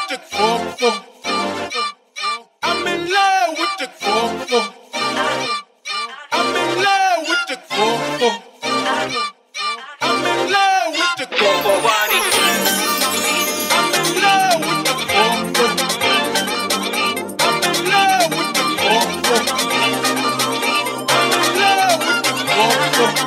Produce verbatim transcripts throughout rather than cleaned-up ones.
with the FoFo. I'm in love with the FoFo. I'm in love with the FoFo. I'm in love with the FoFo body. I'm in love with the FoFo. I'm in love with the FoFo. I'm in love with the FoFo.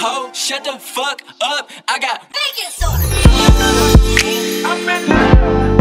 Shut the fuck up, I got I'm in love.